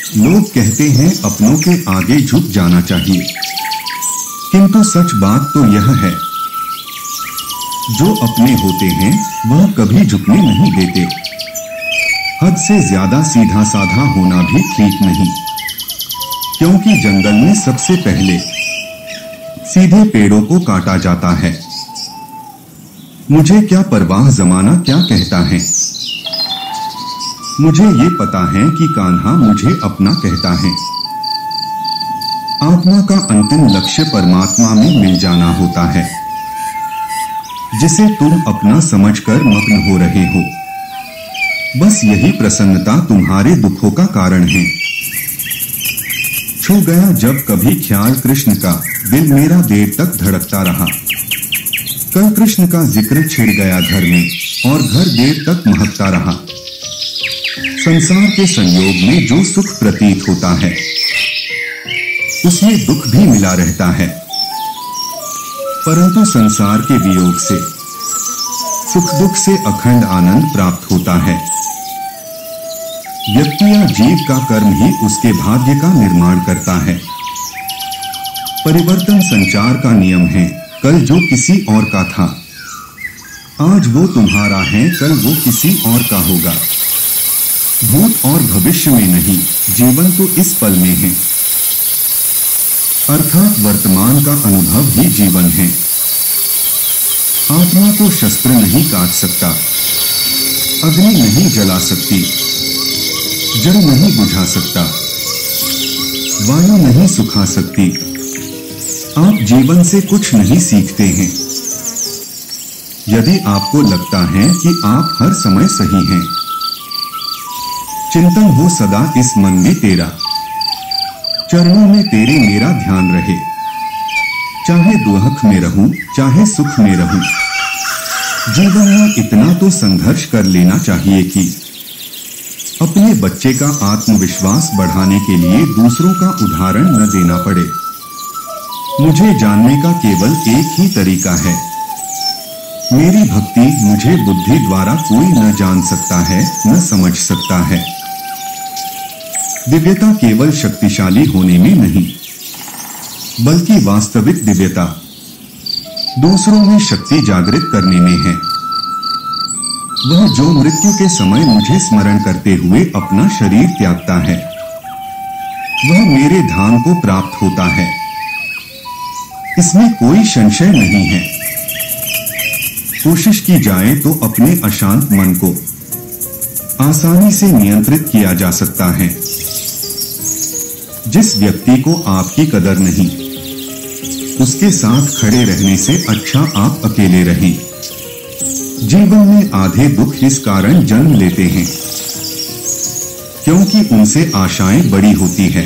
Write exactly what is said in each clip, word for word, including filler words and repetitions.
लोग कहते हैं अपनों के आगे झुक जाना चाहिए, किंतु सच बात तो यह है, जो अपने होते हैं वह कभी झुकने नहीं देते। हद से ज्यादा सीधा साधा होना भी ठीक नहीं, क्योंकि जंगल में सबसे पहले सीधे पेड़ों को काटा जाता है। मुझे क्या परवाह जमाना क्या कहता है। मुझे ये पता है कि कान्हा मुझे अपना कहता है। आत्मा का अंतिम लक्ष्य परमात्मा में मिल जाना होता है, जिसे तुम अपना समझकर मग्न हो रहे हो। बस यही प्रसन्नता तुम्हारे दुखों का कारण है। छू गया जब कभी ख्याल कृष्ण का, दिल मेरा देर तक धड़कता रहा। कल कृष्ण का जिक्र छिड़ गया घर में, और घर देर तक महकता रहा। संसार के संयोग में जो सुख प्रतीत होता है, उसमें दुख भी मिला रहता है, परंतु संसार के वियोग से सुख दुख से अखंड आनंद प्राप्त होता है। व्यक्ति या जीव का कर्म ही उसके भाग्य का निर्माण करता है। परिवर्तन संचार का नियम है। कल जो किसी और का था, आज वो तुम्हारा है, कल वो किसी और का होगा। भूत और भविष्य में नहीं, जीवन तो इस पल में है। अर्थात वर्तमान का अनुभव ही जीवन है। आत्मा को शस्त्र नहीं काट सकता, अग्नि नहीं जला सकती, जल नहीं बुझा सकता, वायु नहीं सुखा सकती। आप जीवन से कुछ नहीं सीखते हैं। यदि आपको लगता है कि आप हर समय सही हैं, चिंतन हो सदा इस मन में तेरा, चरणों में तेरे मेरा ध्यान रहे। चाहे दुख में रहूं, चाहे सुख में रहूं, जीवन में इतना तो संघर्ष कर लेना चाहिए कि अपने बच्चे का आत्मविश्वास बढ़ाने के लिए दूसरों का उदाहरण न देना पड़े। मुझे जानने का केवल एक ही तरीका है। मेरी भक्ति मुझे बुद्धि द्वारा कोई न जान सकता है, न समझ सकता है। दिव्यता केवल शक्तिशाली होने में नहीं, बल्कि वास्तविक दिव्यता दूसरों में शक्ति जागृत करने में है। वह जो मृत्यु के समय मुझे स्मरण करते हुए अपना शरीर त्यागता है, वह मेरे धाम को प्राप्त होता है। इसमें कोई संशय नहीं है। कोशिश की जाए तो अपने अशांत मन को आसानी से नियंत्रित किया जा सकता है। जिस व्यक्ति को आपकी कदर नहीं, उसके साथ खड़े रहने से अच्छा आप अकेले रहें। जीवन में आधे दुख इस कारण जन्म लेते हैं, क्योंकि उनसे आशाएं बड़ी होती है।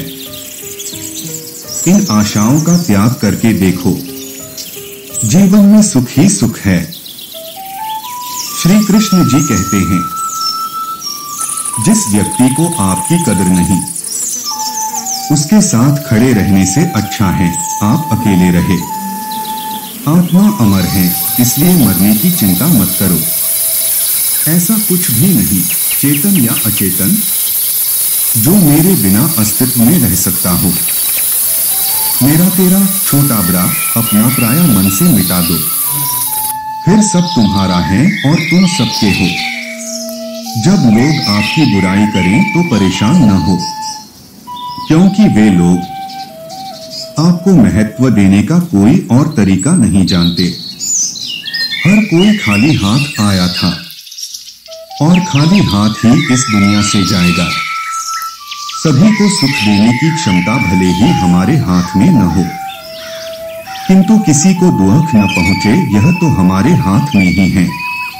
इन आशाओं का त्याग करके देखो, जीवन में सुख ही सुख है। श्री कृष्ण जी कहते हैं, जिस व्यक्ति को आपकी कदर नहीं, उसके साथ खड़े रहने से अच्छा है आप अकेले रहे। आत्मा अमर है, इसलिए मरने की चिंता मत करो। ऐसा कुछ भी नहीं, चेतन या अचेतन, जो मेरे बिना अस्तित्व में रह सकता हो। मेरा तेरा छोटा बड़ा अपना पराया मन से मिटा दो, फिर सब तुम्हारा है और तुम सबके हो। जब लोग आपकी बुराई करें तो परेशान न हो, क्योंकि वे लोग आपको महत्व देने का कोई और तरीका नहीं जानते। हर कोई खाली हाथ आया था और खाली हाथ ही इस दुनिया से जाएगा। सभी को सुख देने की क्षमता भले ही हमारे हाथ में न हो, किंतु किसी को दुख न पहुंचे यह तो हमारे हाथ में ही है।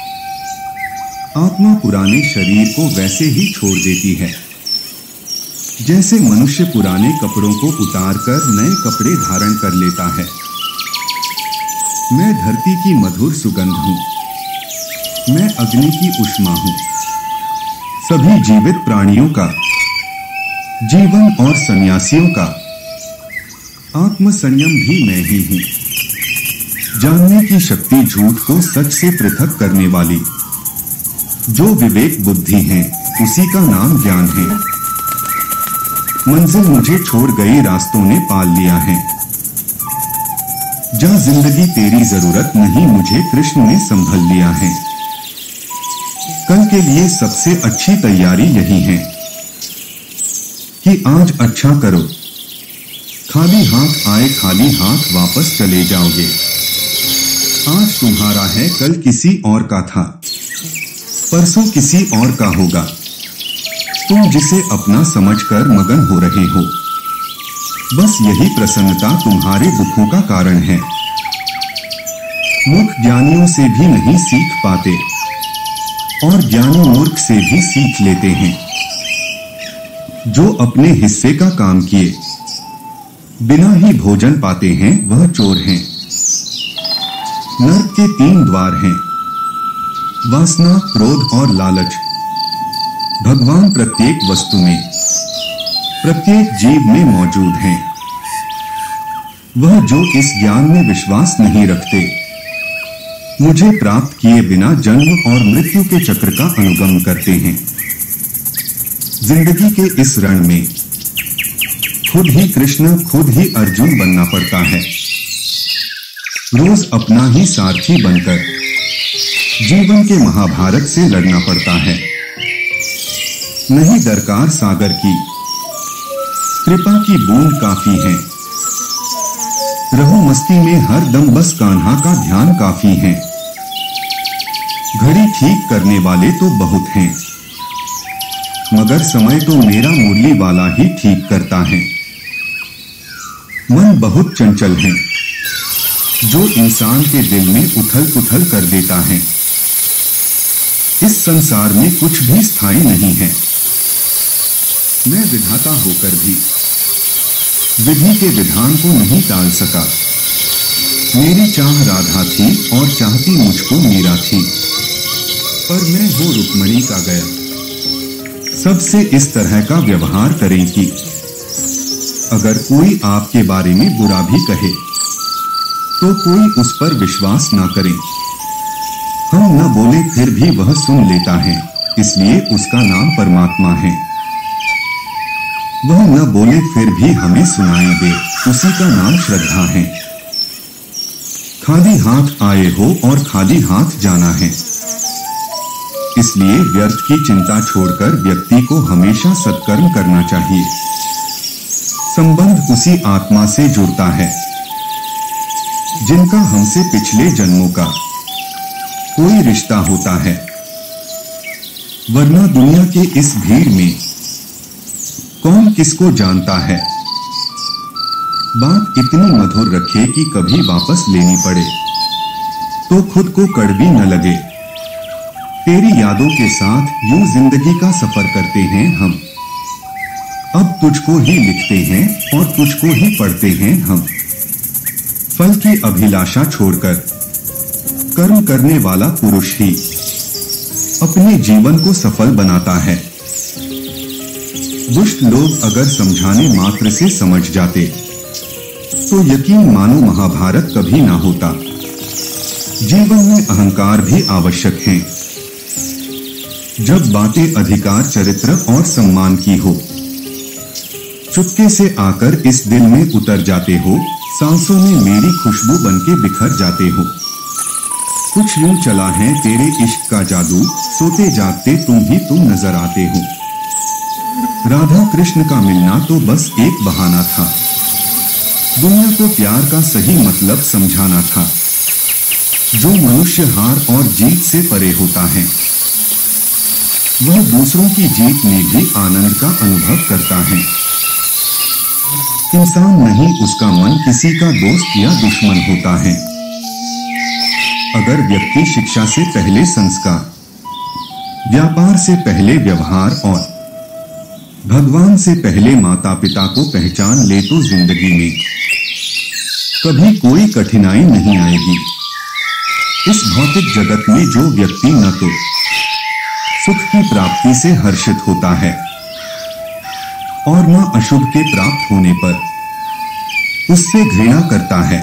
आत्मा पुराने शरीर को वैसे ही छोड़ देती है जैसे मनुष्य पुराने कपड़ों को उतारकर नए कपड़े धारण कर लेता है। मैं धरती की मधुर सुगंध हूं, मैं अग्नि की उष्मा हूं। सभी जीवित प्राणियों का जीवन और सन्यासियों का आत्म संयम भी मैं ही हूं। जानने की शक्ति झूठ को सच से पृथक करने वाली जो विवेक बुद्धि है, उसी का नाम ज्ञान है। मंजिल मुझे छोड़ गई रास्तों ने पाल लिया है। जा जिंदगी तेरी जरूरत नहीं, मुझे कृष्ण ने संभल लिया है। कल के लिए सबसे अच्छी तैयारी यही है कि आज अच्छा करो। खाली हाथ आए खाली हाथ वापस चले जाओगे। आज तुम्हारा है, कल किसी और का था, परसों किसी और का होगा। तुम जिसे अपना समझकर मगन हो रहे हो, बस यही प्रसन्नता तुम्हारे दुखों का कारण है। मूर्ख ज्ञानियों से भी नहीं सीख पाते और ज्ञानी मूर्ख से भी सीख लेते हैं। जो अपने हिस्से का काम किए बिना ही भोजन पाते हैं वह चोर हैं। नरक के तीन द्वार हैं, वासना, क्रोध और लालच। भगवान प्रत्येक वस्तु में, प्रत्येक जीव में मौजूद हैं। वह जो इस ज्ञान में विश्वास नहीं रखते, मुझे प्राप्त किए बिना जन्म और मृत्यु के चक्र का अनुगमन करते हैं। जिंदगी के इस रण में खुद ही कृष्ण, खुद ही अर्जुन बनना पड़ता है। रोज अपना ही सारथी बनकर जीवन के महाभारत से लड़ना पड़ता है। नहीं दरकार सागर की, कृपा की बूंद काफी है। रहो मस्ती में हर दम, बस कान्हा का ध्यान काफी है। घड़ी ठीक करने वाले तो बहुत हैं, मगर समय तो मेरा मुरली वाला ही ठीक करता है। मन बहुत चंचल है, जो इंसान के दिल में उथल पुथल कर देता है। इस संसार में कुछ भी स्थायी नहीं है। मैं विधाता होकर भी विधि के विधान को नहीं टाल सका। मेरी चाह राधा थी और चाहती मुझको मीरा थी, पर मैं हो रुक्मणी का गया। सबसे इस तरह का व्यवहार करें कि अगर कोई आपके बारे में बुरा भी कहे तो कोई उस पर विश्वास ना करे। हम न बोले फिर भी वह सुन लेता है, इसलिए उसका नाम परमात्मा है। वह न बोले फिर भी हमें सुनाई दे, उसी का नाम श्रद्धा है। खाली हाथ आए हो और खाली हाथ जाना है, इसलिए व्यर्थ की चिंता छोड़कर व्यक्ति को हमेशा सत्कर्म करना चाहिए। संबंध उसी आत्मा से जुड़ता है जिनका हमसे पिछले जन्मों का कोई रिश्ता होता है, वरना दुनिया के इस भीड़ में कौन किसको जानता है। बात इतनी मधुर रखे कि कभी वापस लेनी पड़े तो खुद को कड़वी न लगे। तेरी यादों के साथ यूं जिंदगी का सफर करते हैं हम। अब तुझको ही लिखते हैं और तुझको ही पढ़ते हैं हम। फल की अभिलाषा छोड़कर कर्म करने वाला पुरुष ही अपने जीवन को सफल बनाता है। दुष्ट लोग अगर समझाने मात्र से समझ जाते तो यकीन मानो महाभारत कभी ना होता। जीवन में अहंकार भी आवश्यक है। जब बातें अधिकार, चरित्र और सम्मान की हो, चुपके से आकर इस दिल में उतर जाते हो। सांसों में मेरी खुशबू बनके बिखर जाते हो। कुछ यूं चला है तेरे इश्क का जादू, सोते जागते तुम ही तुम नजर आते हो। राधा कृष्ण का मिलना तो बस एक बहाना था, दुनिया को प्यार का सही मतलब समझाना था। जो मनुष्य हार और जीत से परे होता है, वह दूसरों की जीत में भी आनंद का अनुभव करता है। इंसान नहीं, उसका मन किसी का दोस्त या दुश्मन होता है। अगर व्यक्ति शिक्षा से पहले संस्कार, व्यापार से पहले व्यवहार और भगवान से पहले माता पिता को पहचान ले तो जिंदगी में कभी कोई कठिनाई नहीं आएगी। इस भौतिक जगत में जो व्यक्ति न तो सुख की प्राप्ति से हर्षित होता है और न अशुभ के प्राप्त होने पर उससे घृणा करता है,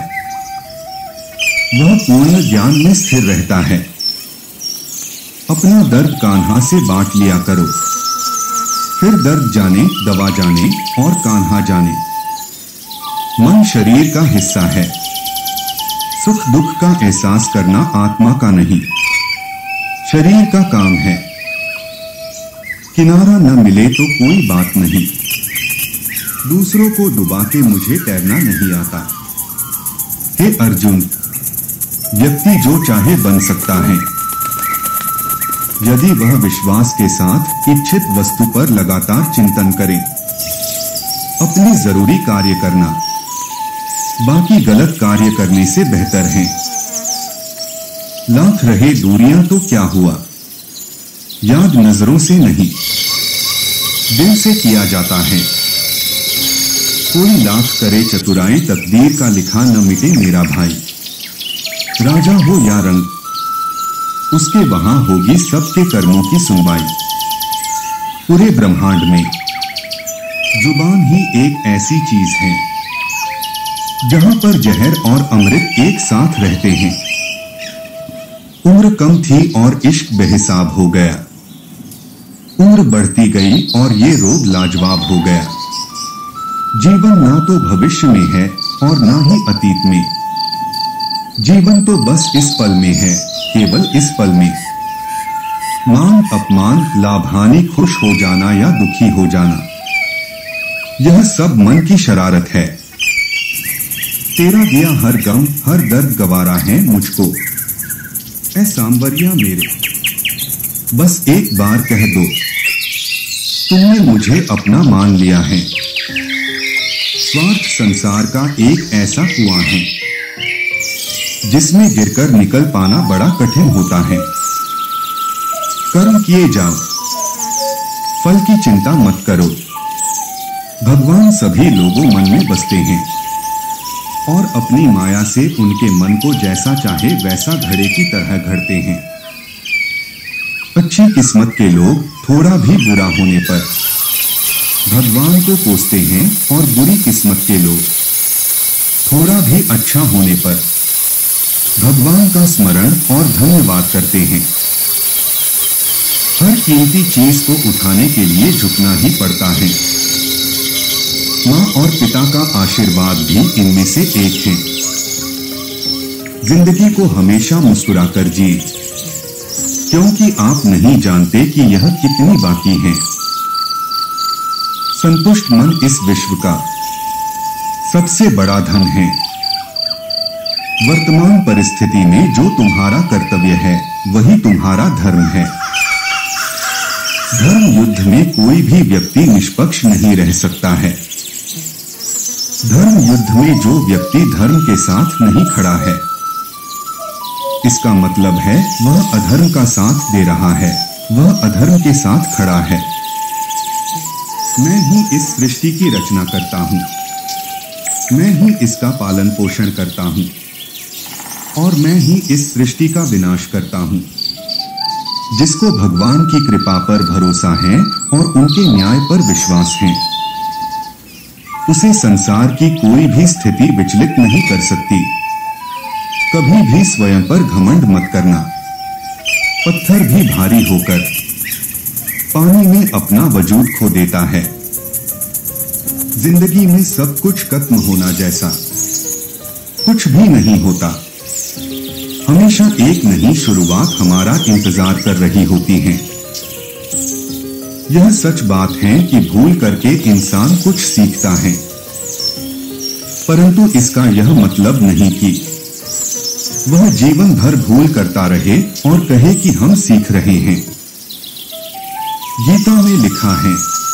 वह पूर्ण ज्ञान में स्थिर रहता है। अपना दर्द कान्हा से बांट लिया करो, फिर दर्द जाने, दवा जाने और कान्हा जाने। मन शरीर का हिस्सा है। सुख दुख का एहसास करना आत्मा का नहीं, शरीर का काम है। किनारा न मिले तो कोई बात नहीं, दूसरों को डुबा के मुझे तैरना नहीं आता। हे अर्जुन, व्यक्ति जो चाहे बन सकता है, यदि वह विश्वास के साथ इच्छित वस्तु पर लगातार चिंतन करे। अपनी जरूरी कार्य करना बाकी गलत कार्य करने से बेहतर है। लाख रहे दूरियां तो क्या हुआ, याद नजरों से नहीं, दिल से किया जाता है। कोई लाख करे चतुराई, तकदीर का लिखा न मिटे मेरा भाई। राजा हो या रंग, उसके वहां होगी सबके कर्मों की सुनवाई। पूरे ब्रह्मांड में जुबान ही एक ऐसी चीज है जहां पर जहर और अमृत एक साथ रहते हैं। उम्र कम थी और इश्क बेहिसाब हो गया, उम्र बढ़ती गई और ये रोग लाजवाब हो गया। जीवन ना तो भविष्य में है और ना ही अतीत में, जीवन तो बस इस पल में है, केवल इस पल में। मान अपमान, लाभ हानि, खुश हो जाना या दुखी हो जाना, यह सब मन की शरारत है। तेरा दिया हर गम, हर दर्द गवारा है मुझको, ऐ सांवरिया मेरे, बस एक बार कह दो, तुमने मुझे अपना मान लिया है। स्वार्थ संसार का एक ऐसा कुआं है जिसमें गिरकर निकल पाना बड़ा कठिन होता है। कर्म किए जाओ, फल की चिंता मत करो। भगवान सभी लोगों मन में बसते हैं और अपनी माया से उनके मन को जैसा चाहे वैसा घड़े की तरह घड़ते हैं। अच्छी किस्मत के लोग थोड़ा भी बुरा होने पर भगवान को कोसते हैं और बुरी किस्मत के लोग थोड़ा भी अच्छा होने पर भगवान का स्मरण और धन्यवाद करते हैं। हर कीमती चीज को उठाने के लिए झुकना ही पड़ता है। माँ और पिता का आशीर्वाद भी इनमें से एक है। जिंदगी को हमेशा मुस्कुराकर जिए, क्योंकि आप नहीं जानते कि यह कितनी बाकी है। संतुष्ट मन इस विश्व का सबसे बड़ा धन है। वर्तमान परिस्थिति में जो तुम्हारा कर्तव्य है वही तुम्हारा धर्म है। धर्म युद्ध में कोई भी व्यक्ति निष्पक्ष नहीं रह सकता है। धर्म युद्ध में जो व्यक्ति धर्म के साथ नहीं खड़ा है, इसका मतलब है वह अधर्म का साथ दे रहा है, वह अधर्म के साथ खड़ा है। मैं ही इस सृष्टि की रचना करता हूं, मैं ही इसका पालन पोषण करता हूं और मैं ही इस सृष्टि का विनाश करता हूं। जिसको भगवान की कृपा पर भरोसा है और उनके न्याय पर विश्वास है, उसे संसार की कोई भी स्थिति विचलित नहीं कर सकती। कभी भी स्वयं पर घमंड मत करना। पत्थर भी भारी होकर पानी में अपना वजूद खो देता है। जिंदगी में सब कुछ खत्म होना जैसा कुछ भी नहीं होता। हमेशा एक नई शुरुआत हमारा इंतजार कर रही होती है। यह सच बात है कि भूल करके इंसान कुछ सीखता है, परंतु इसका यह मतलब नहीं कि वह जीवन भर भूल करता रहे और कहे कि हम सीख रहे हैं। गीता में लिखा है,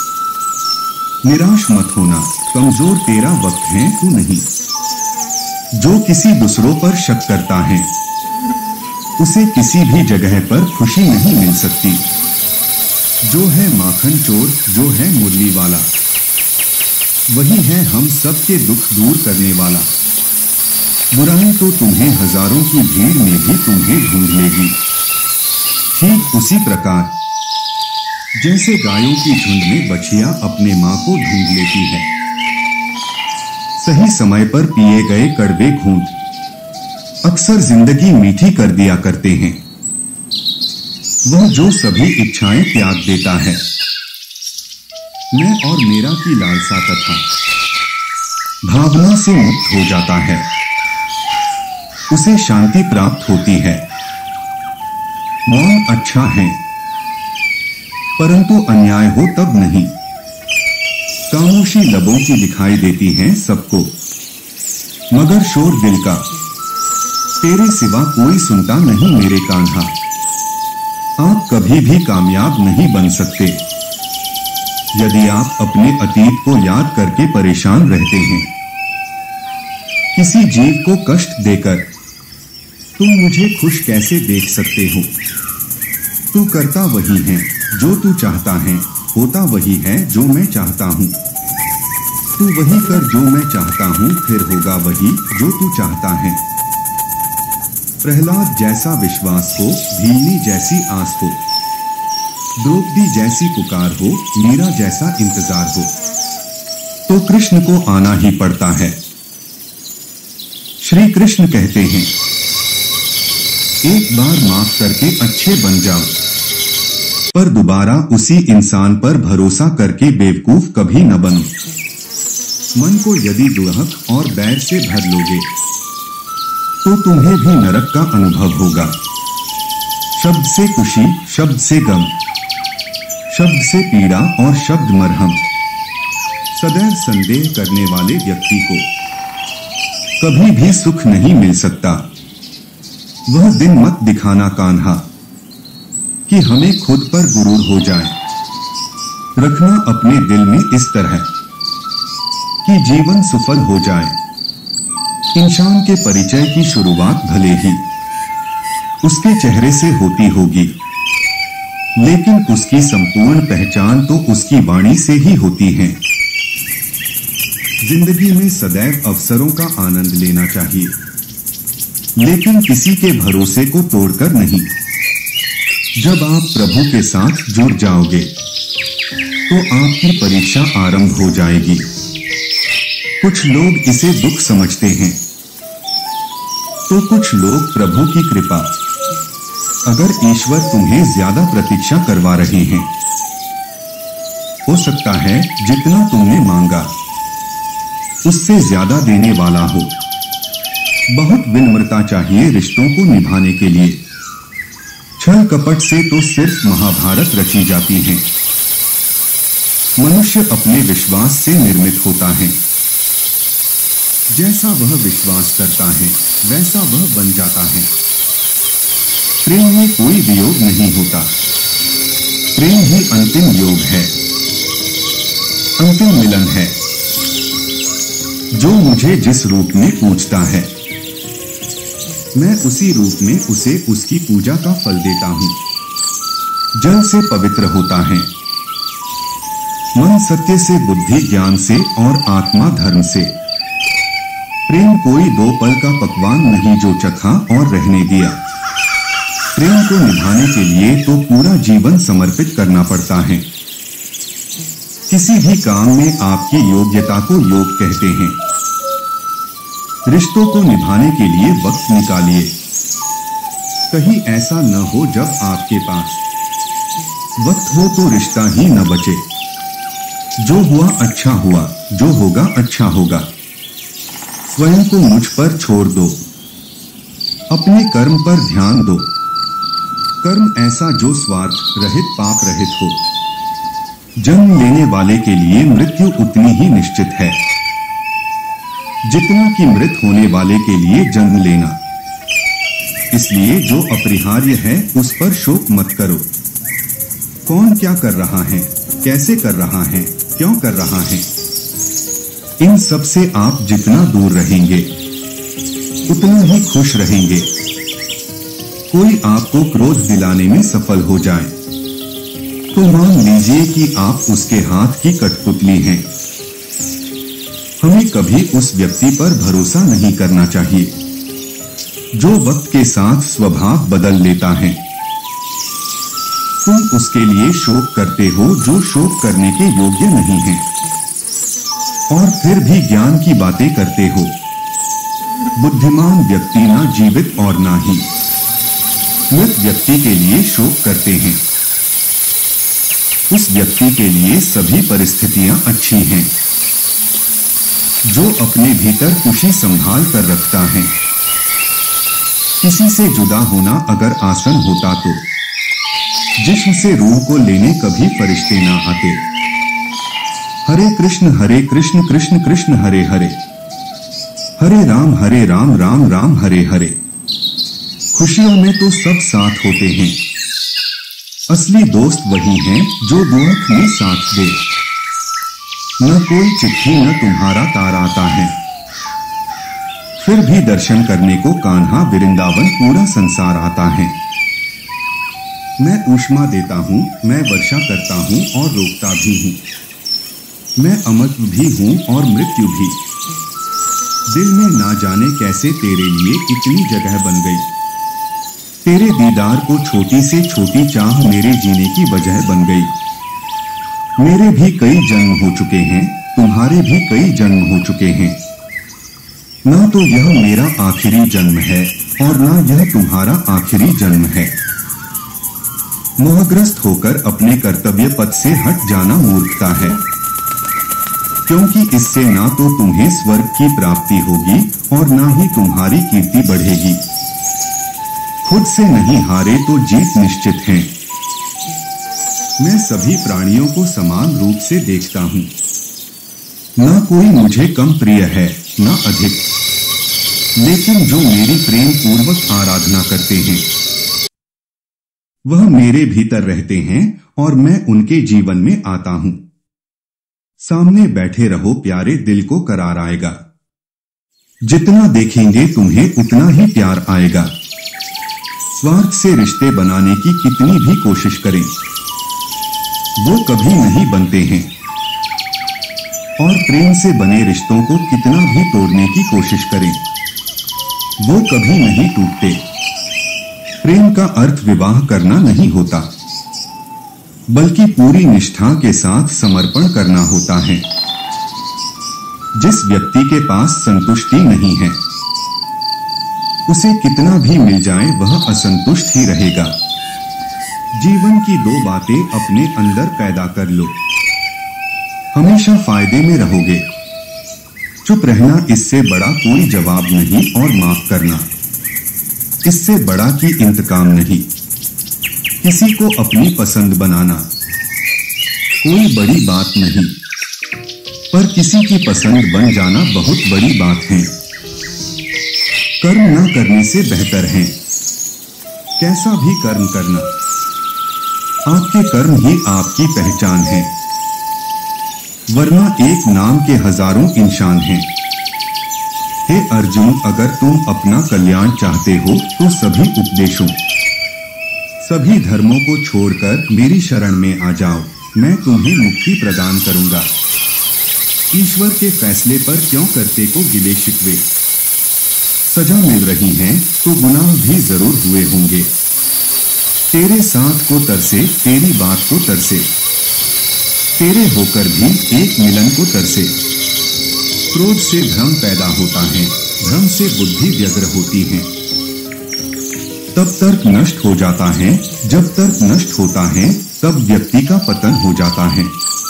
निराश मत होना, कमजोर तेरा वक्त है तू नहीं। जो किसी दूसरों पर शक करता है उसे किसी भी जगह पर खुशी नहीं मिल सकती। जो है माखन चोर, जो है मुरली वाला, वही है हम सबके दुख दूर करने वाला। बुराई तो तुम्हें हजारों की भीड़ में भी तुम्हें ढूंढ लेगी। ठीक उसी प्रकार जैसे गायों की झुंड में बछिया अपने मां को ढूंढ लेती है। सही समय पर पिए गए कड़वे घूंट अक्सर जिंदगी मीठी कर दिया करते हैं। वह जो सभी इच्छाएं त्याग देता है मैं और मेरा की लालसा तथा भावना से मुक्त हो जाता है, उसे शांति प्राप्त होती है। मौन अच्छा है, परंतु अन्याय हो तब नहीं। खामोशी लबों की दिखाई देती है सबको, मगर शोर दिल का तेरे सिवा कोई सुनता नहीं मेरे कान्हा। आप कभी भी कामयाब नहीं बन सकते यदि आप अपने अतीत को याद करके परेशान रहते हैं। किसी जीव को कष्ट देकर तुम मुझे खुश कैसे देख सकते हो? तू करता वही है जो तू चाहता है, होता वही है जो मैं चाहता हूँ। तू वही कर जो मैं चाहता हूँ, फिर होगा वही जो तू चाहता है। प्रहलाद जैसा विश्वास हो, भीलनी जैसी आस हो, द्रौपदी जैसी पुकार हो, मीरा जैसा इंतजार हो, तो कृष्ण को आना ही पड़ता है। श्री कृष्ण कहते हैं, एक बार माफ करके अच्छे बन जाओ, पर दोबारा उसी इंसान पर भरोसा करके बेवकूफ कभी न बनो। मन को यदि दुहक और बैर से भर लोगे तो तुम्हें भी नरक का अनुभव होगा। शब्द से खुशी, शब्द से गम, शब्द से पीड़ा और शब्द मरहम। सदैव संदेह करने वाले व्यक्ति को कभी भी सुख नहीं मिल सकता। वह दिन मत दिखाना कान्हा कि हमें खुद पर गुरूर हो जाए। रखना अपने दिल में इस तरह कि जीवन सफल हो जाए। इंसान के परिचय की शुरुआत भले ही उसके चेहरे से होती होगी, लेकिन उसकी संपूर्ण पहचान तो उसकी वाणी से ही होती है। जिंदगी में सदैव अवसरों का आनंद लेना चाहिए, लेकिन किसी के भरोसे को तोड़कर नहीं। जब आप प्रभु के साथ जुड़ जाओगे तो आपकी परीक्षा आरंभ हो जाएगी। कुछ लोग इसे दुख समझते हैं तो कुछ लोग प्रभु की कृपा। अगर ईश्वर तुम्हें ज्यादा प्रतीक्षा करवा रहे हैं, हो सकता है जितना तुमने मांगा उससे ज्यादा देने वाला हो। बहुत विनम्रता चाहिए रिश्तों को निभाने के लिए। छल कपट से तो सिर्फ महाभारत रची जाती है। मनुष्य अपने विश्वास से निर्मित होता है। जैसा वह विश्वास करता है वैसा वह बन जाता है। प्रेम में कोई वियोग नहीं होता, प्रेम ही अंतिम योग है, अंतिम मिलन है। जो मुझे जिस रूप में पूजता है, मैं उसी रूप में उसे उसकी पूजा का फल देता हूं। जल से पवित्र होता है, मन सत्य से, बुद्धि ज्ञान से और आत्मा धर्म से। प्रेम कोई दो पल का पकवान नहीं जो चखा और रहने दिया। प्रेम को निभाने के लिए तो पूरा जीवन समर्पित करना पड़ता है। किसी भी काम में आपकी योग्यता को योग कहते हैं। रिश्तों को निभाने के लिए वक्त निकालिए। कहीं ऐसा न हो जब आपके पास वक्त हो तो रिश्ता ही न बचे। जो हुआ अच्छा हुआ, जो होगा अच्छा होगा। स्वयं को मुझ पर छोड़ दो, अपने कर्म पर ध्यान दो। कर्म ऐसा जो स्वार्थ रहित, पाप रहित हो। जन्म लेने वाले के लिए मृत्यु उतनी ही निश्चित है जितना कि मृत होने वाले के लिए जन्म लेना। इसलिए जो अपरिहार्य है उस पर शोक मत करो। कौन क्या कर रहा है, कैसे कर रहा है, क्यों कर रहा है, इन सब से आप जितना दूर रहेंगे उतना ही खुश रहेंगे। कोई आपको क्रोध दिलाने में सफल हो जाए तो मान लीजिए कि आप उसके हाथ की कठपुतली हैं। हमें कभी उस व्यक्ति पर भरोसा नहीं करना चाहिए जो वक्त के साथ स्वभाव बदल लेता है। तुम उसके लिए शोक करते हो जो शोक करने के योग्य नहीं है, और फिर भी ज्ञान की बातें करते हो। बुद्धिमान व्यक्ति ना जीवित और ना ही मृत व्यक्ति के लिए शोक करते हैं। उस व्यक्ति के लिए सभी परिस्थितियां अच्छी हैं। जो अपने भीतर खुशी संभाल कर रखता है। किसी से जुदा होना अगर आसान होता तो जिस्म से रूह को लेने कभी फरिश्ते ना आते। हरे कृष्ण हरे कृष्ण कृष्ण कृष्ण हरे हरे, हरे राम हरे राम राम राम हरे हरे। खुशियों में तो सब साथ होते हैं। असली दोस्त वही हैं जो दुख में साथ दे। न कोई चिट्ठी न तुम्हारा तार आता है, फिर भी दर्शन करने को कान्हा वृंदावन पूरा संसार आता है। मैं ऊष्मा देता हूँ, मैं वर्षा करता हूँ और रोकता भी हूँ। मैं अमृत भी हूँ और मृत्यु भी। दिल में ना जाने कैसे तेरे लिए इतनी जगह बन गई। तेरे दीदार को छोटी से छोटी चाह मेरे जीने की वजह बन गई। मेरे भी कई जन्म हो चुके हैं, तुम्हारे भी कई जन्म हो चुके हैं। ना तो यह मेरा आखिरी जन्म है और ना यह तुम्हारा आखिरी जन्म है। मोहग्रस्त होकर अपने कर्तव्य पथ से हट जाना मूर्खता है, क्योंकि इससे ना तो तुम्हें स्वर्ग की प्राप्ति होगी और ना ही तुम्हारी कीर्ति बढ़ेगी। खुद से नहीं हारे तो जीत निश्चित है। मैं सभी प्राणियों को समान रूप से देखता हूँ। ना कोई मुझे कम प्रिय है ना अधिक, लेकिन जो मेरी प्रेम पूर्वक आराधना करते हैं वह मेरे भीतर रहते हैं और मैं उनके जीवन में आता हूँ। सामने बैठे रहो प्यारे, दिल को करार आएगा। जितना देखेंगे तुम्हें उतना ही प्यार आएगा। स्वार्थ से रिश्ते बनाने की कितनी भी कोशिश करें वो कभी नहीं बनते हैं, और प्रेम से बने रिश्तों को कितना भी तोड़ने की कोशिश करें वो कभी नहीं टूटते। प्रेम का अर्थ विवाह करना नहीं होता, बल्कि पूरी निष्ठा के साथ समर्पण करना होता है। जिस व्यक्ति के पास संतुष्टि नहीं है उसे कितना भी मिल जाए वह असंतुष्ट ही रहेगा। जीवन की दो बातें अपने अंदर पैदा कर लो, हमेशा फायदे में रहोगे। चुप रहना इससे बड़ा कोई जवाब नहीं, और माफ करना इससे बड़ा कि इंतकाम नहीं। किसी को अपनी पसंद बनाना कोई बड़ी बात नहीं, पर किसी की पसंद बन जाना बहुत बड़ी बात है। कर्म न करने से बेहतर है कैसा भी कर्म करना। आपके कर्म ही आपकी पहचान है, वरना एक नाम के हजारों इंसान हैं। हे अर्जुन, अगर तुम अपना कल्याण चाहते हो तो सभी उपदेशों सभी धर्मों को छोड़कर मेरी शरण में आ जाओ, मैं तुम्हें मुक्ति प्रदान करूंगा। ईश्वर के फैसले पर क्यों करते को गिले शिकवे। सजा मिल रही है तो गुनाह भी जरूर हुए होंगे। तेरे साथ को तरसे, तेरी बात को तरसे, तेरे होकर भी एक मिलन को तरसे। क्रोध से भ्रम पैदा होता है, भ्रम से बुद्धि व्यग्र होती है। तब तर्क नष्ट हो जाता है, जब तर्क नष्ट होता है तब व्यक्ति का पतन हो जाता है।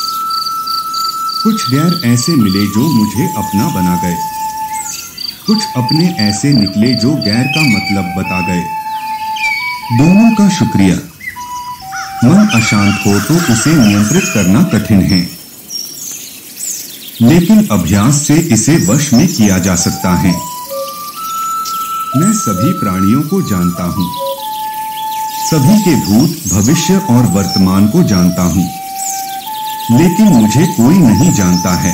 कुछ गैर ऐसे मिले जो मुझे अपना बना गए, कुछ अपने ऐसे निकले जो गैर का मतलब बता गए। दोनों का शुक्रिया। मन अशांत हो तो उसे नियंत्रित करना कठिन है, लेकिन अभ्यास से इसे वश में किया जा सकता है। मैं सभी प्राणियों को जानता हूं, सभी के भूत, भविष्य और वर्तमान को जानता हूं, लेकिन मुझे कोई नहीं जानता है।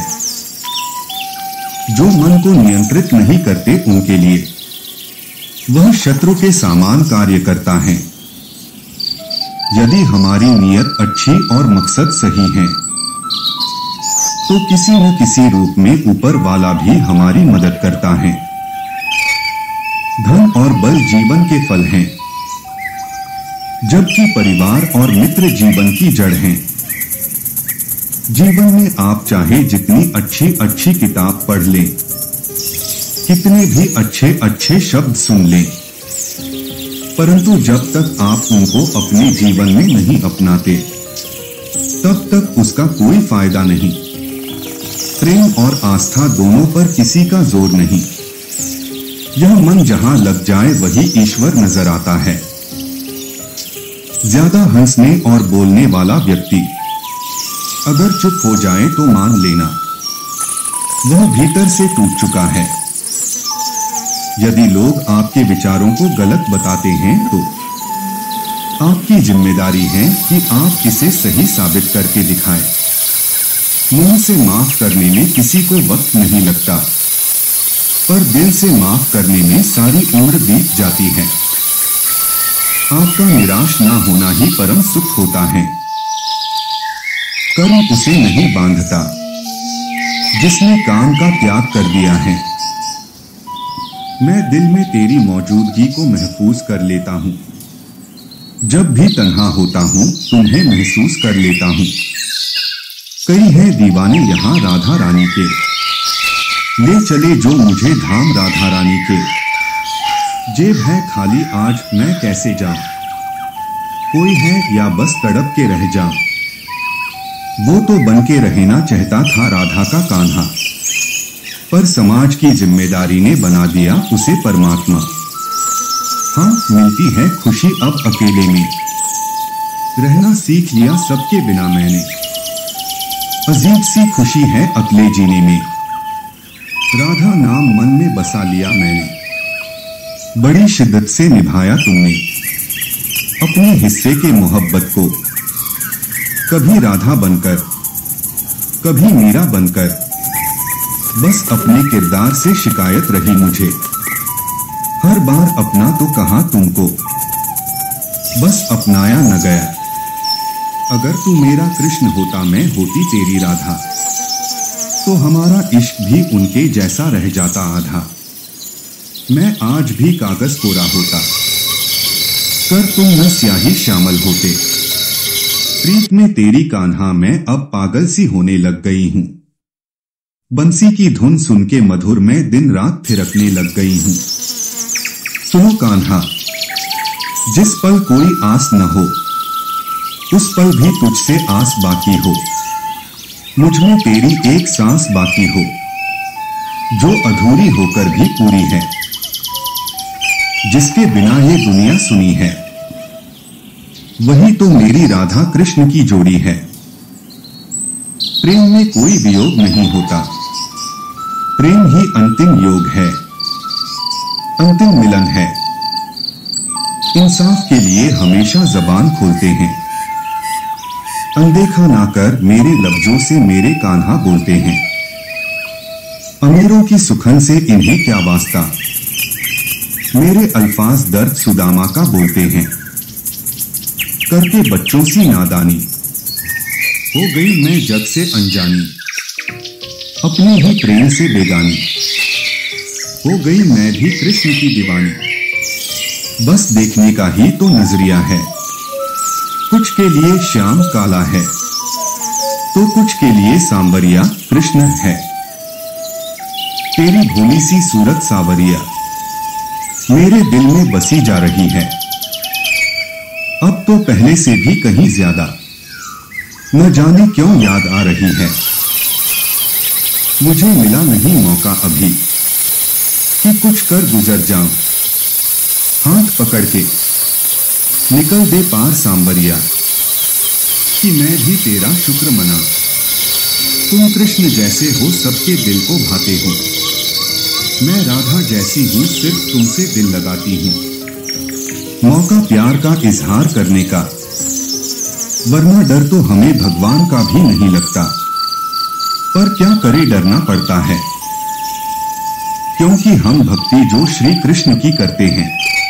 जो मन को नियंत्रित नहीं करते उनके लिए वह शत्रु के समान कार्य करता है। यदि हमारी नीयत अच्छी और मकसद सही है तो किसी न किसी रूप में ऊपर वाला भी हमारी मदद करता है। धन और बल जीवन के फल हैं, जबकि परिवार और मित्र जीवन की जड़ हैं। जीवन में आप चाहे जितनी अच्छी अच्छी किताब पढ़ लें, कितने भी अच्छे अच्छे शब्द सुन लें, परंतु जब तक आप उनको अपने जीवन में नहीं अपनाते तब तक उसका कोई फायदा नहीं। प्रेम और आस्था दोनों पर किसी का जोर नहीं। यह मन जहां लग जाए वही ईश्वर नजर आता है। ज्यादा हंसने और बोलने वाला व्यक्ति अगर चुप हो जाए तो मान लेना वह भीतर से टूट चुका है। यदि लोग आपके विचारों को गलत बताते हैं तो आपकी जिम्मेदारी है कि आप इसे सही साबित करके दिखाएं। मुंह से माफ करने में किसी को वक्त नहीं लगता, पर दिल से माफ करने में सारी उम्र बीत जाती है। आपका निराश ना होना ही परम सुख होता है। कर्म उसे नहीं बांधता जिसने काम का त्याग कर दिया है। मैं दिल में तेरी मौजूदगी को महफूज कर लेता हूं। जब भी तन्हा होता हूं तुम्हें महसूस कर लेता हूं। कई हैं दीवाने यहां राधा रानी के, ले चले जो मुझे धाम राधा रानी के। जेब है खाली आज मैं कैसे जाऊं, कोई है या बस तड़प के रह जाऊं। वो तो बन के रहना चाहता था राधा का कान्हा, पर समाज की जिम्मेदारी ने बना दिया उसे परमात्मा। हाँ, मिलती है खुशी अब अकेले में, रहना सीख लिया सबके बिना मैंने। अजीब सी खुशी है अकेले जीने में, राधा नाम मन में बसा लिया मैंने। बड़ी शिद्दत से निभाया तुमने अपने हिस्से के मोहब्बत को, कभी राधा बनकर कभी मीरा बनकर। बस अपने किरदार से शिकायत रही मुझे, हर बार अपना तो कहा तुमको, बस अपनाया न गया। अगर तू मेरा कृष्ण होता मैं होती तेरी राधा, तो हमारा इश्क भी उनके जैसा रह जाता आधा। मैं आज भी कागज कोरा होता, कर तुम न स्याही शामिल होते। प्रीत में तेरी कान्हा मैं अब पागल सी होने लग गई हूं। बंसी की धुन सुन के मधुर में दिन रात थिरकने लग गई हूं। सुनो कान्हा, जिस पल कोई आस न हो उस पल भी तुझसे आस बाकी हो। मुझ में तेरी एक सांस बाकी हो, जो अधूरी होकर भी पूरी है, जिसके बिना ये दुनिया सुनी है। वही तो मेरी राधा कृष्ण की जोड़ी है। प्रेम में कोई वियोग नहीं होता, प्रेम ही अंतिम योग है, अंतिम मिलन है। इंसाफ के लिए हमेशा जबान खोलते हैं, अनदेखा ना कर मेरे लफ्जों से मेरे कान्हा बोलते हैं। अमीरों की सुखन से इन्हें क्या वास्ता, मेरे अल्फाज दर्द सुदामा का बोलते हैं। करके बच्चों सी नादानी हो गई मैं जग से अनजानी, अपने ही प्रेम से बेगानी हो गई मैं भी कृष्ण की दीवानी। बस देखने का ही तो नजरिया है, कुछ के लिए श्याम काला है तो कुछ के लिए सांवरिया कृष्ण है। तेरी भोली सी सूरत सावरिया मेरे दिल में बसी जा रही है, अब तो पहले से भी कहीं ज्यादा। न जाने क्यों याद आ रही है, मुझे मिला नहीं मौका अभी कि कुछ कर गुजर जाऊं। हाथ पकड़ के निकल दे पार सांवरिया, कि मैं भी तेरा शुक्र मना। तुम कृष्ण जैसे हो सबके दिल को भाते हो, मैं राधा जैसी हूं सिर्फ तुमसे दिल लगाती हूं। मौका प्यार का इजहार करने का, वरना डर तो हमें भगवान का भी नहीं लगता। पर क्या करे डरना पड़ता है, क्योंकि हम भक्ति जो श्री कृष्ण की करते हैं।